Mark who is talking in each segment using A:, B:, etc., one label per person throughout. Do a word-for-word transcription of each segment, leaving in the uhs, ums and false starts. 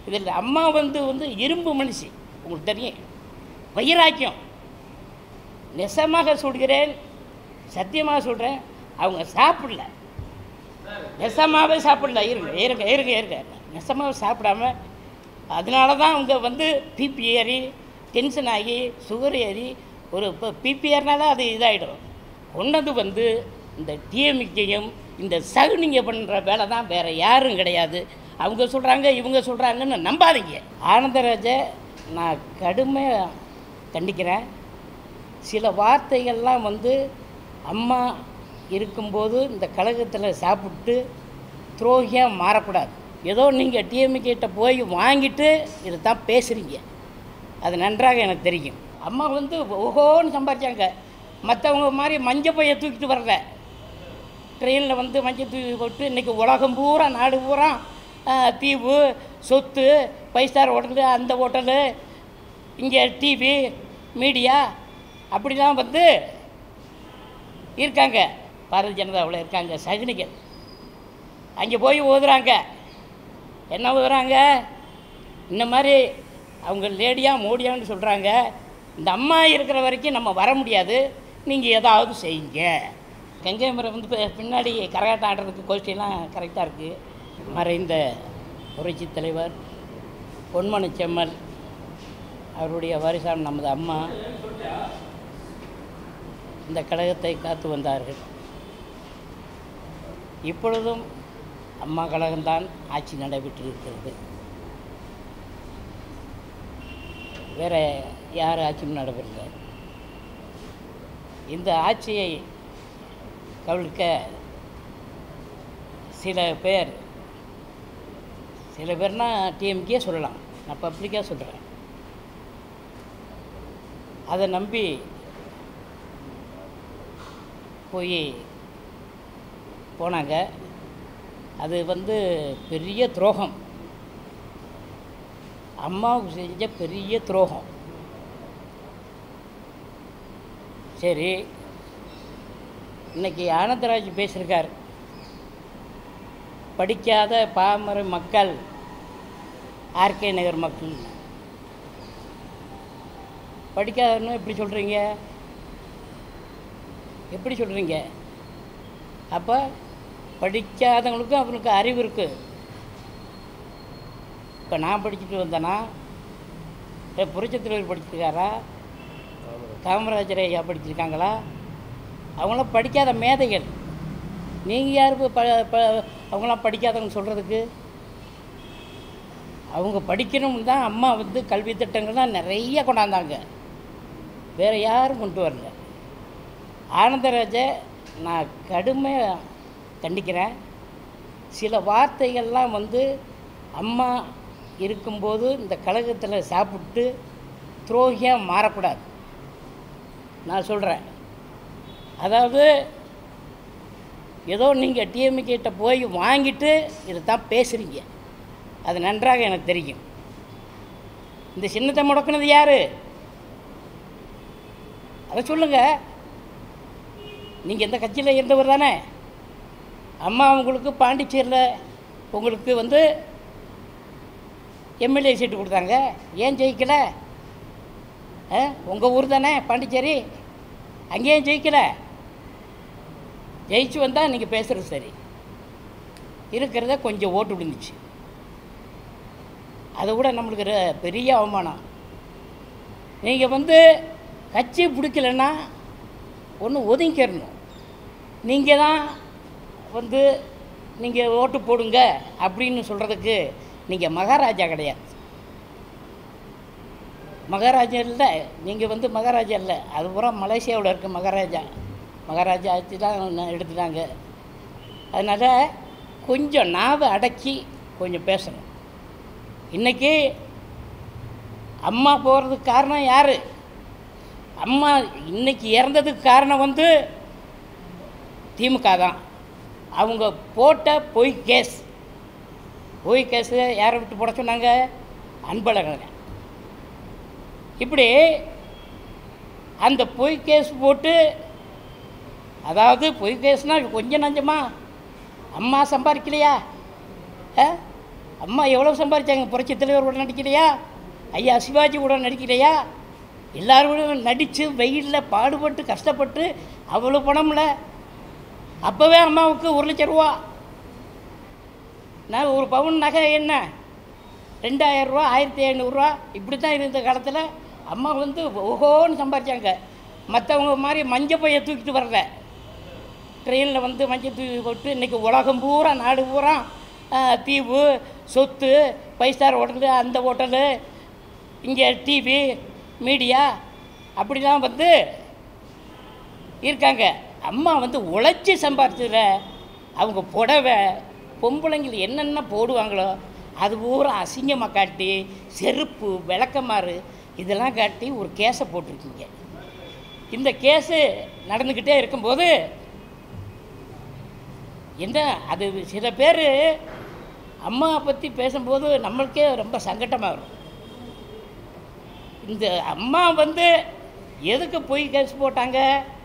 A: இதில் அம்மா வந்து வந்து இரும்பு மனுஷி, உங்களுக்கு தெரியும். வைராக்கியம், நெசமாக சொல்கிறேன், சத்தியமாக சொல்கிறேன். அவங்க சாப்பிடல, நெசமாகவே சாப்பிடல. இருங்க இருங்க இருங்க இருங்க நெசமாக சாப்பிடாம, அதனால தான் அவங்க வந்து பிபி ஏறி டென்ஷன் ஆகி சுகர் ஏறி ஒரு இப்போ பிபி ஏறினால அது இதாகிடும். கொண்டது வந்து இந்த டிஎம்கேயும் இந்த சகுனிங்க பண்ணுற வேலை தான், வேறு யாரும் கிடையாது. அவங்க சொல்கிறாங்க இவங்க சொல்கிறாங்கன்னு நம்பாதீங்க. ஆனந்தராஜை நான் கடுமையாக கண்டிக்கிறேன். சில வார்த்தைகள்லாம் வந்து அம்மா இருக்கும்போது இந்த கழகத்தில் சாப்பிட்டு துரோகியாக மாறக்கூடாது. ஏதோ நீங்கள் டிஎம்கேட்ட போய் வாங்கிட்டு இதை தான் பேசுகிறீங்க, அது நன்றாக எனக்கு தெரியும். அம்மா வந்து ஓஹோன்னு சம்பாதிச்சாங்க. மற்றவங்க மாதிரி மஞ்சள் பையை தூக்கிட்டு வரல, ட்ரெயினில் வந்து மஞ்சள் தூக்கி போட்டு இன்றைக்கி உலகம் பூரா நாடு பூரா தீவு சொத்து ஃபைவ் ஸ்டார் ஹோட்டலு, அந்த ஹோட்டலு, இங்கே டிவி மீடியா அப்படிலாம் வந்து இருக்காங்க. பாரதிய ஜனதாவில் இருக்காங்க சகுனிகள். அங்கே போய் ஓதுறாங்க. என்ன ஓதுறாங்க? இந்த மாதிரி அவங்க லேடியாக மோடியான்னு சொல்கிறாங்க. இந்த அம்மா இருக்கிற வரைக்கும் நம்ம வர முடியாது, நீங்கள் ஏதாவது செய்யுங்க. கங்கை மரம் வந்து பின்னாடி கரகாட்டம் ஆடுறதுக்கு கோஷ்டியெல்லாம் கரெக்டாக இருக்குது. மறைந்த புரட்சி தலைவர் பொன்மன செம்மல் அவருடைய வாரிசான நமது அம்மா இந்த கழகத்தை காத்து வந்தார்கள். இப்பொழுதும் அம்மா கழகம்தான் ஆட்சி நடைபெற்று இருக்கிறது. வேறு யார் ஆட்சியும் நடைபெறல. இந்த ஆட்சியை கவிழ்க்க சில பேர், சில பேர்னால் டிஎம்கே சொல்லலாம், நான் பப்ளிக்காக சொல்கிறேன், அதை நம்பி போய் போனாங்க. அது வந்து பெரிய துரோகம், அம்மாவுக்கு செஞ்ச பெரிய துரோகம். சரி, இன்றைக்கி ஆனந்தராஜ் பேசியிருக்கார், படிக்காத பாமர மக்கள், ஆர்கே நகர் மக்கள். படிக்காதன்னு எப்படி சொல்கிறீங்க? எப்படி சொல்கிறீங்க? அப்போ படிக்காதவங்களுக்கும் அவங்களுக்கு அறிவு இருக்குது. இப்போ நான் படிச்சுட்டு வந்தேன்னா, புரட்சி தலைவர் படிச்சிருக்காரா, காமராஜர் ஐயா படிச்சிருக்காங்களா? அவங்களாம் படிக்காத மேதைகள். நீங்கள் யார் ப ப அவங்களாம் படிக்காதவங்க சொல்கிறதுக்கு? அவங்க படிக்கணும்னு தான் அம்மா வந்து கல்வி திட்டங்கள்லாம் நிறைய கொண்டாந்தாங்க, வேறு யாரும் கொண்டு வரல. ஆனந்தராஜை நான் கடுமையாக கண்டிக்கிறேன். சில வார்த்தைகள்லாம் வந்து அம்மா இருக்கும்போது இந்த கழகத்தில் சாப்பிட்டு துரோகியாக மாறக்கூடாது. நான் சொல்கிறேன், அதாவது ஏதோ நீங்கள் டிஎம்கேட்ட போய் வாங்கிட்டு இதை தான் பேசுகிறீங்க, அது நன்றாக எனக்கு தெரியும். இந்த சின்னத்தை முடக்குனது யார்? அதை சொல்லுங்கள். நீங்கள் எந்த கட்சியில் இருந்தவர் தானே? அம்மா உங்களுக்கு பாண்டிச்சேரியில் உங்களுக்கு வந்து எம்எல்ஏ சீட்டு கொடுத்தாங்க, ஏன் ஜெயிக்கலை? உங்கள் ஊர் தானே பாண்டிச்சேரி, அங்கேயும் ஜெயிக்கலை. ஜெயிச்சு வந்தால் நீங்கள் பேசுகிறது சரி, இருக்கிறத கொஞ்சம் ஓட்டு விழுந்துச்சு, அதை விட நம்மளுக்கு பெரிய அவமானம். நீங்கள் வந்து கட்சி பிடிக்கலைன்னா ஒன்று ஒதுங்கிக்கிறணும். நீங்கள் தான் வந்து நீங்கள் ஓட்டு போடுங்க அப்படின்னு சொல்கிறதுக்கு நீங்கள் மகாராஜா கிடையாது. மகாராஜா இல்லை, நீங்கள் வந்து மகாராஜா இல்லை. அது பூரா மலேசியாவில் இருக்க மகாராஜா. மகாராஜா ஆட்சி தான் எடுத்துட்டாங்க. அதனால் கொஞ்சம் நாவை அடக்கி கொஞ்சம் பேசணும். இன்றைக்கி அம்மா போகிறதுக்கு காரணம் யார்? அம்மா இன்றைக்கி இறந்ததுக்கு காரணம் வந்து திமுக தான். அவங்க போட்ட பொய் கேஸ், பொய் கேஸு யாரை விட்டு போட சொன்னாங்க? அன்பழகன். இப்படி அந்த பொய் கேஸ் போட்டு, அதாவது பொய் கேஸ்னால் கொஞ்சம் நஞ்சமா? அம்மா சம்பாதிக்கலையா? அம்மா எவ்வளோ சம்பாதிச்சாங்க? புரட்சி தலைவர் கூட நடிக்கலையா? ஐயா சிவாஜி கூட நடிக்கலையா? எல்லாரும் நடித்து வெயிலில் பாடுபட்டு கஷ்டப்பட்டு அவ்வளோ பணம்ல. அப்போவே அம்மாவுக்கு ஒரு லட்ச ரூபா. நான் ஒரு பவுன் நகை என்ன ரெண்டாயிரரூவா, ஆயிரத்தி ஐநூறுரூவா இப்படி தான் இருந்த காலத்தில் அம்மா வந்து ஓஹோன்னு சம்பாதிச்சாங்க. மற்றவங்க மாதிரி மஞ்சள் பையை தூக்கிட்டு வரல, ட்ரெயினில் வந்து மஞ்சள் தூக்கி போட்டு இன்றைக்கி உலகம் பூரா நாடு பூரா தீவு சொத்து ஃபைவ் ஸ்டார் ஹோட்டலு, அந்த ஹோட்டலு, இங்கே டிவி மீடியா அப்படிலாம் வந்து இருக்காங்க. அம்மா வந்து உழைச்சி சம்பாதிச்சதுல அவங்க புடவை பொம்பளைங்கள் என்னென்ன போடுவாங்களோ அது பூரா அசிங்கமாக காட்டி செருப்பு விளக்கமாறு இதெல்லாம் காட்டி ஒரு கேஸை போட்டிருக்கீங்க. இந்த கேஸு நடந்துக்கிட்டே இருக்கும்போது என்ன அது சில பேர் அம்மாவை பற்றி பேசும்போது நம்மளுக்கே ரொம்ப சங்கடமாக வரும். இந்த அம்மா வந்து எதுக்கு போய் கேஸ் போட்டாங்க?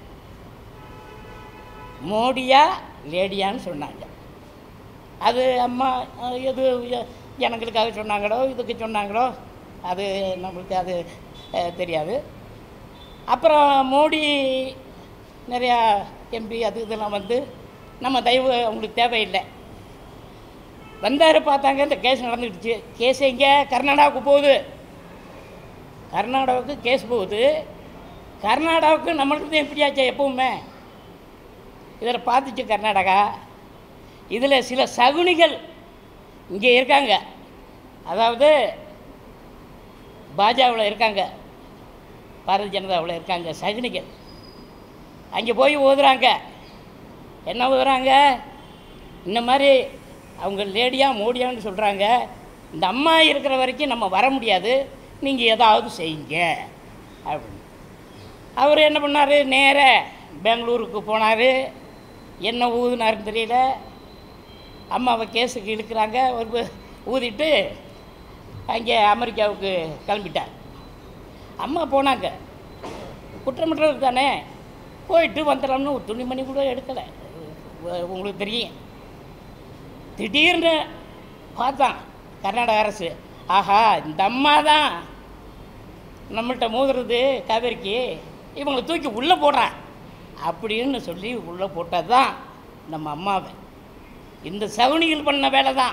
A: மோடியா லேடியான்னு சொன்னாங்க. அது அம்மா எது ஜனங்களுக்காக சொன்னாங்களோ இதுக்கு சொன்னாங்களோ அது நம்மளுக்கு அது தெரியாது. அப்புறம் மோடி நிறையா எம்பி அது இதெல்லாம் வந்து நம்ம தயவு அவங்களுக்கு தேவையில்லை. வந்தார், பார்த்தாங்க, இந்த கேஸ் நடந்துக்கிடுச்சு. கேஸ் எங்கே? கர்நாடகாவுக்கு போகுது. கர்நாடகாவுக்கு கேஸ் போகுது. கர்நாடகாவுக்கு நம்மளுக்கு தான் எப்படியாச்சா எப்பவுமே இதில் பார்த்துச்சு கர்நாடகா. இதில் சில சகுனிகள் இங்கே இருக்காங்க, அதாவது பாஜகவில் இருக்காங்க, பாரதிய ஜனதாவில் இருக்காங்க சகுனிகள். அங்கே போய் ஓதுறாங்க. என்ன ஓதுறாங்க? இந்த மாதிரி அவங்க லேடியாக மோடியான்னு சொல்கிறாங்க. இந்த அம்மா இருக்கிற வரைக்கும் நம்ம வர முடியாது, நீங்கள் ஏதாவது செய்யுங்க அப்படின்னு. அவர் என்ன பண்ணார்? நேர பெங்களூருக்கு போனார். என்ன ஊதுனாருன்னு தெரியல. அம்மாவை கேஸுக்கு இழுக்கிறாங்க. ஒரு ஊதிட்டு அங்கே அமெரிக்காவுக்கு கிளம்பிட்டார். அம்மா போனாங்க, குற்றமற்றவர் தானே, போயிட்டு வந்துடலாம்னு ஒரு துணிமணி கூட எடுக்கலை. உங்களுக்கு தெரியும். திடீர்னு பார்த்தான் கர்நாடக அரசு, ஆஹா இந்த அம்மா தான் நம்மள்கிட்ட மோதுறது காவேரிக்கு, இவங்களை தூக்கி உள்ளே போடுறான் அப்படின்னு சொல்லி உள்ளே போட்டது தான் நம்ம அம்மாவை. இந்த சகுனிகள் பண்ண வேலை தான்.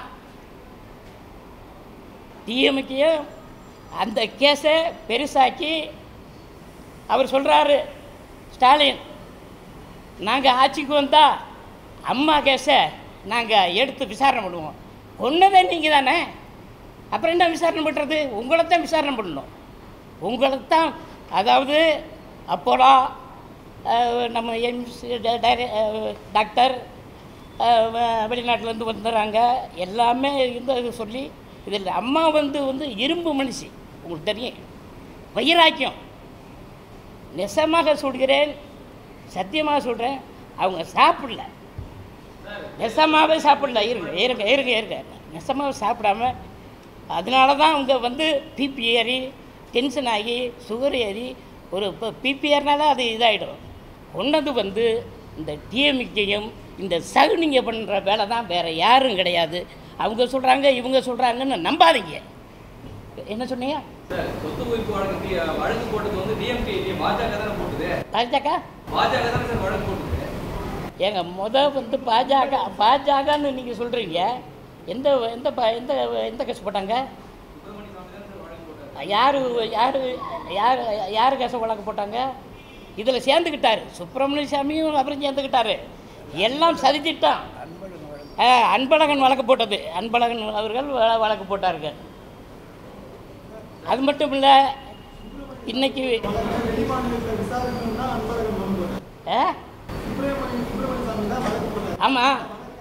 A: டிஎம்கேயும் அந்த கேஸை பெருசாக்கி அவர் சொல்கிறாரு ஸ்டாலின், நாங்கள் ஆட்சிக்கு வந்தால் அம்மா கேஸை நாங்கள் எடுத்து விசாரணை பண்ணுவோம். கொன்னதே நீங்கள் தானே, அப்புறம் என்ன விசாரணை பண்ணுறது? உங்களை தான் விசாரணை பண்ணணும். உங்களை தான், அதாவது அப்போலா நம்ம எய்ம்ஸ் டாக்டர் வெளிநாட்டிலேருந்து வந்துடுறாங்க எல்லாமே இந்த சொல்லி இதில் அம்மா வந்து வந்து இரும்பு மனுஷி. உங்களுக்கு தெரியும், வைராக்கியம். நெசமாக சொல்கிறேன், சத்தியமாக சொல்கிறேன், அவங்க சாப்பிடல, நெசமாகவே சாப்பிடல. இருங்க இருங்க இருங்க இருங்க நெசமாக சாப்பிடாம அதனால தான் அவங்க வந்து பிபி ஏறி டென்ஷன் ஆகி சுகர் ஏறி ஒரு இப்போ பிபி ஏறினால அது இதாகிடும். கொண்டது வந்து இந்த டிஎம்கேயும் இந்த சகுனிங்க பண்ணுற வேலை தான், வேறு யாரும் கிடையாது. அவங்க சொல்கிறாங்க இவங்க சொல்கிறாங்கன்னு நம்பாதீங்க. என்ன சொன்னீங்க? ஏங்க முத வந்து பாஜக பாஜகன்னு நீங்கள் சொல்கிறீங்க. எந்த எந்த எந்த எந்த கேஸ் போட்டாங்க? யார் யார் யார் யார் கேஸை வழக்கு போட்டாங்க? இதில் சேர்ந்துக்கிட்டார் சுப்பிரமணிய சாமியும், அப்புறம் சேர்ந்துக்கிட்டாரு. எல்லாம் சதித்திட்டான். அன்பழகன் வழக்கு போட்டது, அன்பழகன் அவர்கள் வழக்கு போட்டார்கள். அது மட்டும் இல்லை, இன்னைக்கு ஆமாம்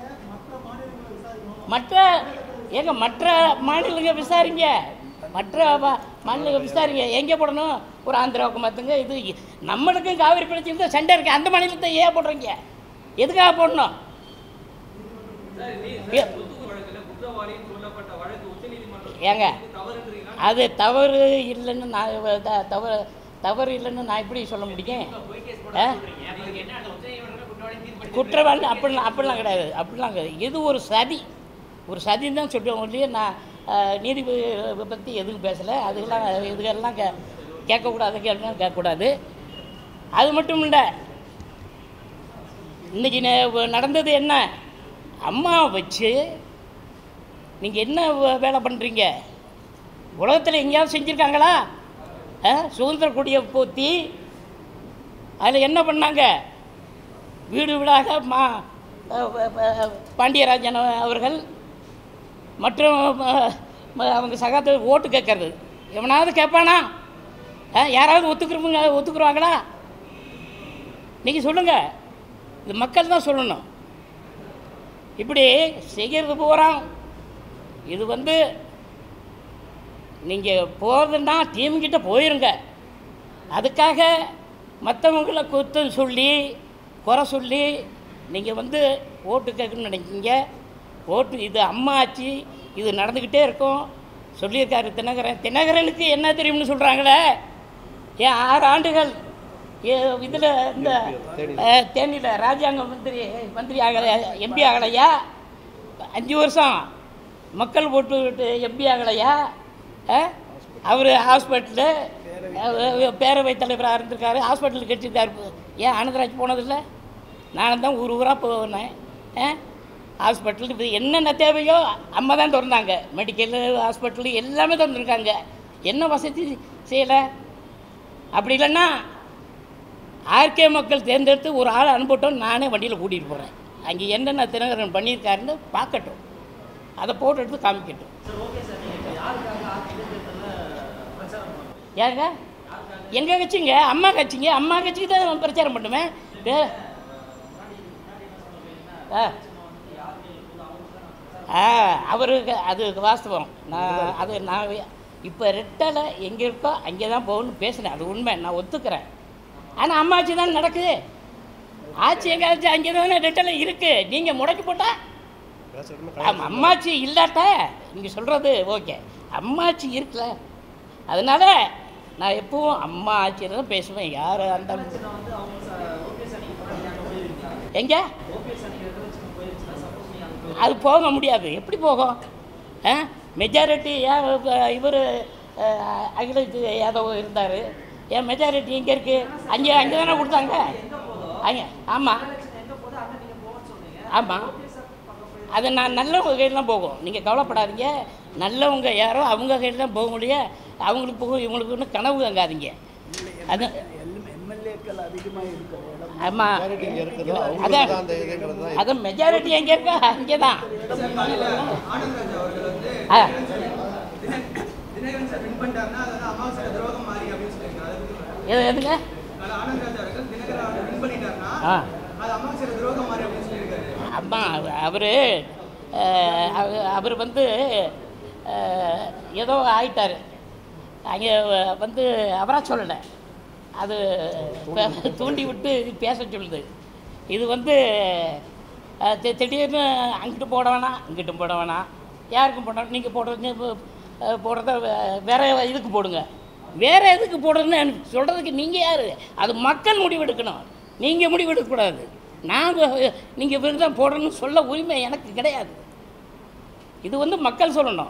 A: மற்ற ஏங்க மற்ற மாநிலங்க விசாரிங்க, மற்ற மாநிலங்க விசாரிங்க. எங்கே போடணும்? ஒரு ஆந்திராவுக்கு மாற்றுங்க. இது நம்மளுக்கும் காவிரி பிரச்சனை சண்டை இருக்குது, அந்த மாநிலத்தை ஏன் போடுறீங்க? எதுக்காக போடணும்? ஏங்க அது தவறு இல்லைன்னு நான் தவறு தவறு இல்லைன்னு நான் எப்படி சொல்ல முடியும்? குற்றவாளி அப்படிலாம் அப்படிலாம் கிடையாது, அப்படிலாம் கிடையாது. இது ஒரு சதி. ஒரு சதின்னு தான் சொல்லுவோம் இல்லையே. நான் நீதிபதி பற்றி எதுவும் பேசலை. அதுக்கெல்லாம் இதுக்கெல்லாம் கே கேட்கக்கூடாது கேட்கணும் கேட்கக்கூடாது. அது மட்டும் இல்லை, இன்றைக்கி நடந்தது என்ன, அம்மாவை வச்சு நீங்கள் என்ன வேலை பண்ணுறீங்க? உலகத்தில் எங்கேயாவது செஞ்சுருக்காங்களா? சுதந்திர கொடியை போற்றி அதில் என்ன பண்ணாங்க? வீடு வீடாக மா பாண்டியராஜன் அவர்கள் மற்றும் அவங்க சகாத்த ஓட்டு கேட்கறது எவனாவது கேட்பானா? யாராவது ஒத்துக்கிறவங்க ஒத்துக்குருவாங்களா? நீங்கள் சொல்லுங்கள். இது மக்கள் தான் சொல்லணும். இப்படி செய்கிறது போகிறான். இது வந்து நீங்கள் போகிறதுன்னா டீம்கிட்ட போயிருங்க. அதுக்காக மற்றவங்களை குத்தம் சொல்லி குறை சொல்லி நீங்கள் வந்து ஓட்டு கேட்கணும்னு நினைக்கிங்க. ஓட்டு இது அம்மா ஆட்சி, இது நடந்துக்கிட்டே இருக்கும். சொல்லியிருக்காரு தினகரன். தினகரனுக்கு என்ன தெரியும்னு சொல்கிறாங்களே. ஏன் ஆறு ஆண்டுகள் இதில் இந்த தேனியில் ராஜாங்க மந்திரி மந்திரி ஆகலை, எம்பி ஆகலையா? அஞ்சு வருஷம் மக்கள் ஓட்டு விட்டு எம்பி ஆகலையா? அவர் ஹாஸ்பிட்டலு பேரவைத் தலைவராக இருந்திருக்காரு, ஹாஸ்பிட்டலுக்கு கட்டியிருக்காரு. ஏன் ஆனந்தராஜ் போனதில்லை? நான் தான் ஊர் ஊராக போனேன். ஹாஸ்பிட்டலுக்கு இது என்னென்ன தேவையோ அம்மா தான் திறந்தாங்க. மெடிக்கலு ஹாஸ்பிட்டலு எல்லாமே திறந்துருக்காங்க. என்ன வசதி செய்யலை? அப்படி இல்லைன்னா ஆர்கே மக்கள் தேர்ந்தெடுத்து ஒரு ஆள் அனுப்பிட்டோம், நானே வண்டியில் கூட்டிகிட்டு போகிறேன். அங்கே என்னென்ன தினகரன் பண்ணியிருக்காருன்னு பார்க்கட்டும், அதை போட்டு எடுத்து காமிக்கட்டும். ஏங்க எங்கள் கட்சிங்க அம்மா கட்சிங்க, அம்மா கட்சிக்கு தான் பிரச்சாரம் பண்ணுவேன். ஆ அவருக்கு அது வாஸ்தவம். நான் அது நான் இப்போ ரெட்டலை எங்கே இருக்கோ அங்கே தான் போகணும்னு பேசுகிறேன். அது உண்மை, நான் ஒத்துக்கிறேன். ஆனால் அம்மா ஆட்சி தான் நடக்குது. ஆட்சி எங்கே ஆச்சு அங்கே தானே ரெட்டலை இருக்குது. நீங்கள் முடக்கி போட்டால் ஆமாம், அம்மாச்சி இல்லாட்டா நீங்கள் சொல்கிறது ஓகே. அம்மாச்சி இருக்குல்ல, அதனால் நான் எப்பவும் அம்மா ஆட்சியில் தான் பேசுவேன். யார் அந்த எங்கே அது போக முடியாது. எப்படி போகும்? மெஜாரிட்டி ஏன் இவர் அகிலேஷ் யாதவ் இருந்தார். ஏன் மெஜாரிட்டி எங்கே இருக்குது? அங்கே அங்கே தானே கொடுத்தாங்க. அங்கே ஆமாம் ஆமாம், அது நான் நல்லவங்க கையில் தான் போகும். நீங்கள் கவலைப்படாதீங்க. நல்லவங்க யாரோ அவங்க கையில் தான் போக முடியும். அவங்களுக்கு போகும், இவங்களுக்கு ஒன்றும் கனவு தங்காதீங்க. அது ஆமாம், அதான் அதான் மெஜாரிட்டி எங்கே இருக்கா அங்கே தான். எதுங்க அம்மா அவர் அவர் வந்து ஏதோ ஆயிட்டார். அங்கே வந்து அவராக சொல்லலை, அது தூண்டி விட்டு பேச சொல்லுது. இது வந்து திடீர்னு அங்கிட்டு போட வேணாம் இங்கிட்டும் போட வேணாம், யாருக்கும் போட, நீங்கள் போடுறது போடுறத வேறு இதுக்கு போடுங்க. வேறு எதுக்கு போடுறதுன்னு எனக்கு சொல்கிறதுக்கு நீங்கள் யார்? அது மக்கள் முடிவெடுக்கணும், நீங்கள் முடிவெடுக்கக்கூடாது. நாங்கள் நீங்கள் விருதம் போடணும்னு சொல்ல உரிமை எனக்கு கிடையாது. இது வந்து மக்கள் சொல்லணும்.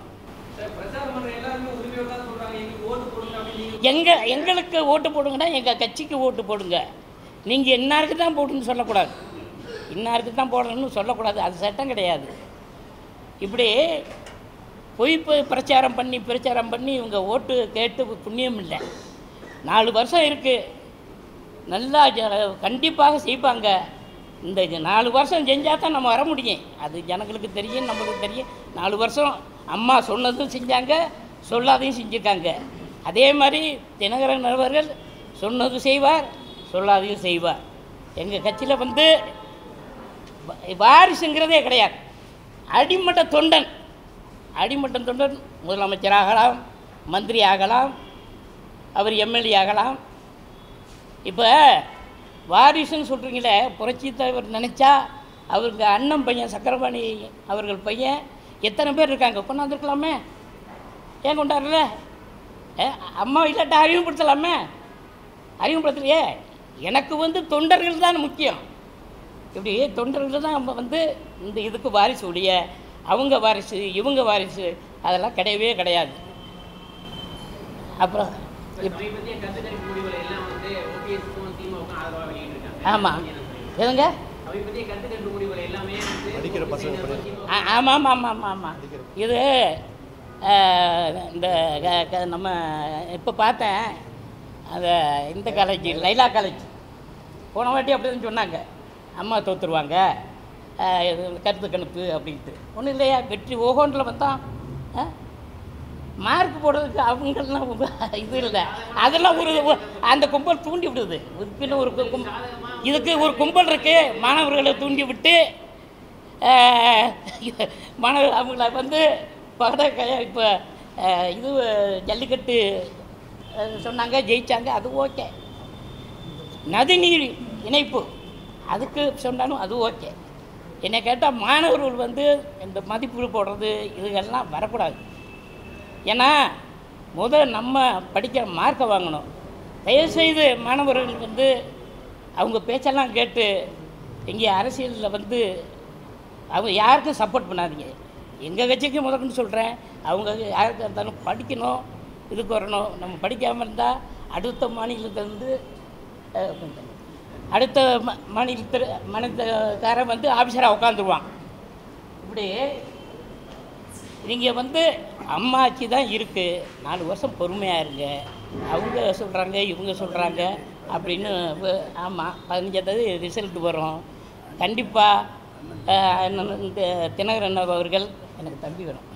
A: எங்கள் எங்களுக்கு ஓட்டு போடுங்கன்னா எங்கள் கட்சிக்கு ஓட்டு போடுங்க. நீங்கள் இன்னாருக்கு தான் போட்டுன்னு சொல்லக்கூடாது, இன்னாருக்கு தான் போடணும்னு சொல்லக்கூடாது. அது சட்டம் கிடையாது. இப்படி பொய் பிரச்சாரம் பண்ணி பிரச்சாரம் பண்ணி இவங்க ஓட்டு கேட்டு புண்ணியம் இல்லை. நாலு வருஷம் இருக்குது, நல்லா கண்டிப்பாக செய்வாங்க. இந்த நாலு வருஷம் செஞ்சால் தான் நம்ம வர முடியும். அது ஜனங்களுக்கு தெரியும், நம்மளுக்கு தெரியும். நாலு வருஷம் அம்மா சொன்னதும் செஞ்சாங்க, சொல்லாதையும் செஞ்சுருக்காங்க. அதே மாதிரி தினகரன் அவர்கள் சொன்னதும் செய்வார், சொல்லாதையும் செய்வார். எங்கள் கட்சியில் வந்து வாரிசுங்கிறதே கிடையாது. அடிமட்ட தொண்டன், அடிமட்ட தொண்டன் முதலமைச்சர் ஆகலாம், மந்திரி ஆகலாம், அவர் எம்எல்ஏ ஆகலாம். இப்போ வாரிசுன்னு சொல்கிறீங்களே, புரட்சி தலைவர் நினச்சா அவருக்கு அண்ணன் பையன் சக்கரபாணி அவர்கள் பையன் எத்தனை பேர் இருக்காங்க, கொண்டாந்துருக்கலாமே. ஏன் கொண்டாடல? அம்மா இல்லாட்ட அறிமுகப்படுத்தலாமே, அறிமுகப்படுத்தலையே. எனக்கு வந்து தொண்டர்கள் தான் முக்கியம். இப்படி தொண்டர்கள் தான் நம்ம வந்து இந்த இதுக்கு வாரிசு உடைய அவங்க வாரிசு இவங்க வாரிசு அதெல்லாம் கிடையவே கிடையாது. அப்புறம் ஆமாம் எதுங்க ஆமாம் ஆமாம் ஆமாம் ஆமாம் ஆமாம் இது இந்த நம்ம இப்போ பார்த்தேன் அந்த இந்த காலேஜ் லைலா காலேஜ் போன வாட்டி அப்படின்னு சொன்னாங்க, அம்மா தோற்றுருவாங்க கருத்து கணிப்பு அப்படின்ட்டு. ஒன்றும் இல்லையா, வெற்றி ஓகோன்றில் வந்தான் மார்க் போடுறதுக்கு அவங்கெல்லாம் இது இல்லை. அதெல்லாம் ஒரு அந்த கும்பல் தூண்டி விடுது. இதுக்குன்னு ஒரு கும்பல் இதுக்கு ஒரு கும்பல் இருக்குது, மாணவர்களை தூண்டி விட்டு மாணவ அவங்கள வந்து பகட இப்போ இது ஜல்லிக்கட்டு சொன்னாங்க, ஜெயித்தாங்க, அது ஓகே. நதிநீர் இணைப்பு அதுக்கு சொன்னாலும் அது ஓகே. என்னை கேட்டால் மாணவர்கள் வந்து இந்த மதிப்பீடு போடுறது இதுகெல்லாம் வரக்கூடாது. ஏன்னா முதல் நம்ம படிக்கிற மார்க்கை வாங்கணும். தயவுசெய்து மாணவர்கள் வந்து அவங்க பேச்செல்லாம் கேட்டு இங்கே அரசியலில் வந்து அவங்க யாருக்கும் சப்போர்ட் பண்ணாதீங்க. எங்கள் கட்சிக்கு முதல்னு சொல்கிறேன், அவங்க யாருக்கு இருந்தாலும் படிக்கணும், இதுக்கு வரணும். நம்ம படிக்காமல் இருந்தால் அடுத்த மாநிலத்திலேருந்து அடுத்த மாநிலத்தில் மாநிலக்காரன் வந்து ஆஃபீஸராக உட்காந்துருவான். இப்படி நீங்கள் வந்து அம்மாச்சி தான் இருக்குது, நாலு வருஷம் பொறுமையாக இருங்க. அவங்க சொல்கிறாங்க இவங்க சொல்கிறாங்க அப்படின்னு. ஆமாம், பதினஞ்சாவது ரிசல்ட் வரும் கண்டிப்பாக. இந்த தினகரன் அவர்கள் எனக்கு தம்பி வரும்,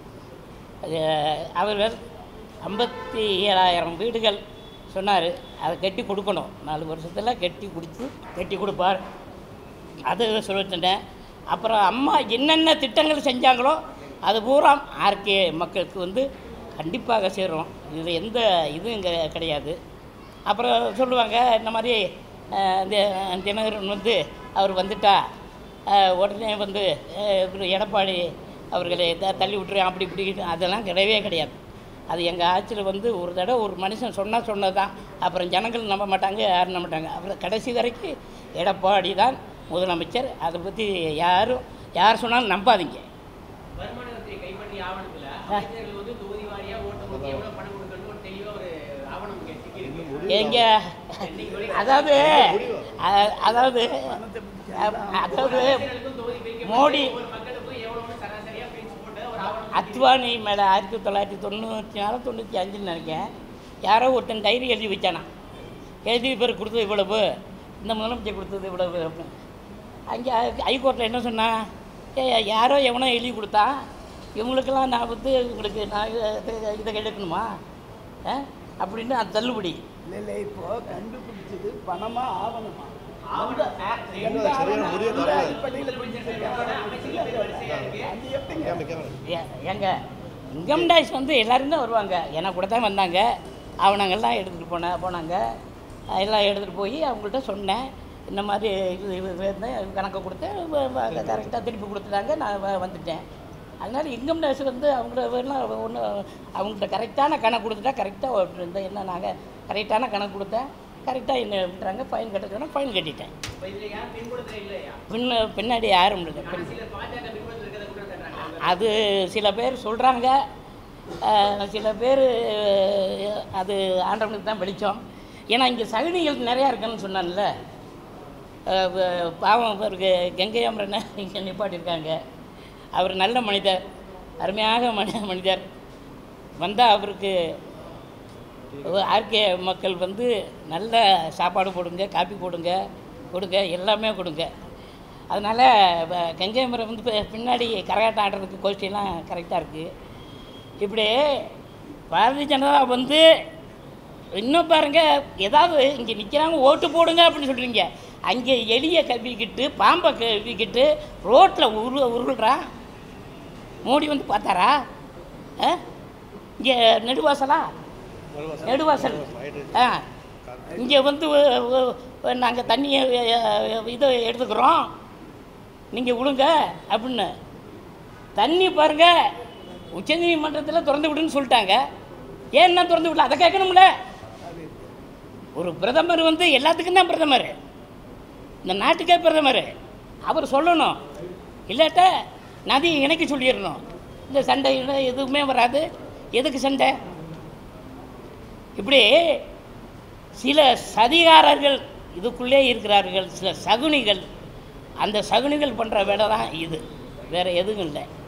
A: அவர்கள் ஐம்பத்தி ஏழாயிரம் வீடுகள் சொன்னார், அதை கட்டி கொடுக்கணும். நாலு வருஷத்தில் கட்டி கொடுத்து கட்டி கொடுப்பார், அது சொல்லிட்டேன். அப்புறம் அம்மா என்னென்ன திட்டங்கள் செஞ்சாங்களோ அது பூரா ஆர்கே மக்களுக்கு வந்து கண்டிப்பாக சேரும். இது எந்த இதுவும் இங்கே கிடையாது. அப்புறம் சொல்லுவாங்க இந்த மாதிரி இந்த தினகரன் வந்து அவர் வந்துட்டா உடனே வந்து எடப்பாடி அவர்களை தள்ளி விட்டுருவேன் அப்படி இப்படி. அதெல்லாம் கிடையவே கிடையாது. அது எங்கள் ஆட்சியில் வந்து ஒரு தடவை ஒரு மனுஷன் சொன்னால் சொன்னது தான். அப்புறம் ஜனங்கள் நம்ப மாட்டாங்க, யாரும் நம்ப மாட்டாங்க. அப்புறம் கடைசி வரைக்கும் எடப்பாடி தான் முதலமைச்சர். அதை பற்றி யாரும் யார் சொன்னாலும் நம்பாதீங்க. எங்க அதாவது அதாவது அதாவது மோடி அத்வானி மேலே ஆயிரத்தி தொள்ளாயிரத்தி தொண்ணூற்றி நாலு தொண்ணூற்றி அஞ்சுன்னு நினைக்கிறேன், யாரோ ஒருத்தன் டைரி எழுதி வச்சானா, எழுதி பேர் கொடுத்தது இவ்வளவு, இந்த முதலமைச்சர் கொடுத்தது இவ்வளவு அப்படின்னு. அங்கே ஹைகோர்ட்டில் என்ன சொன்னா, ஏ யாரோ எவனோ எழுதி கொடுத்தா இவங்களுக்கெல்லாம் நான் வந்து உங்களுக்கு நான் இதை எடுக்கணுமா அப்படின்னு அது தள்ளுபடி.
B: இல்லை இல்லை இப்போ கண்டுபிடிச்சது பணமா ஆவணமா
A: எங்க இன்கம் டேக்ஸ் வந்து எல்லோரும் தான் வருவாங்க, எனக்கு கூட தான் வந்தாங்க. ஆவணங்கள்லாம் எடுத்துகிட்டு போன போனாங்க எல்லாம் எடுத்துகிட்டு போய் அவங்கள்ட்ட சொன்னேன், இந்த மாதிரி இது கணக்கை கொடுத்தேன், கரெக்டாக திருப்பி கொடுத்துட்டாங்க, நான் வந்துட்டேன். அதனால் இன்கம் டேக்ஸ் வந்து அவங்கள ஒன்று அவங்கள்ட்ட கரெக்டான கணக்கு கொடுத்துட்டா கரெக்டாக இந்த என்ன நாங்கள் கரெக்டான கணக்கு கொடுத்தேன், கரெக்டாக என்ன விட்டுறாங்க, ஃபைன் கட்ட சொன்னால் ஃபைன் கட்டிட்டேன். பின்ன பின்னாடி யாரும் இல்லை. அது சில பேர் சொல்கிறாங்க, சில பேர் அது ஆண்டவனுக்கு தான் வெளிச்சம். ஏன்னா இங்கே சகுனிகள் நிறையா இருக்குன்னு சொன்னான்ல, பாவம் அவருக்கு கங்கை அமரனை இங்கே நிப்பாட்டியிருக்காங்க. அவர் நல்ல மனிதர், அருமையாக மனி மனிதர் வந்தால் அவருக்கு ஆர்கே மக்கள் வந்து நல்ல சாப்பாடு போடுங்க, காப்பி போடுங்க கொடுங்க, எல்லாமே கொடுங்க. அதனால் கங்கை மரம் வந்து பின்னாடி கரகாட்டம் ஆடுறதுக்கு கோஷ்டியெல்லாம் கரெக்டாக இருக்குது. இப்படி பாரதிய ஜனதா வந்து இன்னும் பாருங்கள், ஏதாவது இங்கே நிற்கிறாங்க ஓட்டு போடுங்க அப்படின்னு சொல்கிறீங்க, அங்கே எலியை கவிக்கிட்டு பாம்பை கவிக்கிட்டு ரோட்டில் உரு உருள்றான். மோடி வந்து பார்த்தாரா? இங்கே நெடுவாசலா நெடுவாசல் ஆ இங்கே வந்து நாங்கள் தண்ணியை இதை எடுத்துக்கிறோம், நீங்கள் விடுங்க அப்படின்னு. தண்ணி பாருங்கள் உச்சநீதிமன்றத்தில் திறந்து விடுன்னு சொல்லிட்டாங்க, ஏன்னா திறந்து விடல அதை கேட்கணும்ல. ஒரு பிரதமர் வந்து எல்லாத்துக்கும் தான் பிரதமர், இந்த நாட்டுக்கே பிரதமர், அவர் சொல்லணும். இல்லாட்ட நதி இணைக்க சொல்லிடணும். இந்த சண்டை எதுவுமே வராது. எதுக்கு சண்டை? இப்படி சில சதிகாரர்கள் இதுக்குள்ளே இருக்கிறார்கள், சில சகுனிகள். அந்த சகுனிகள் பண்ணுற வேலை தான் இது, வேறு எதுவும் இல்லை.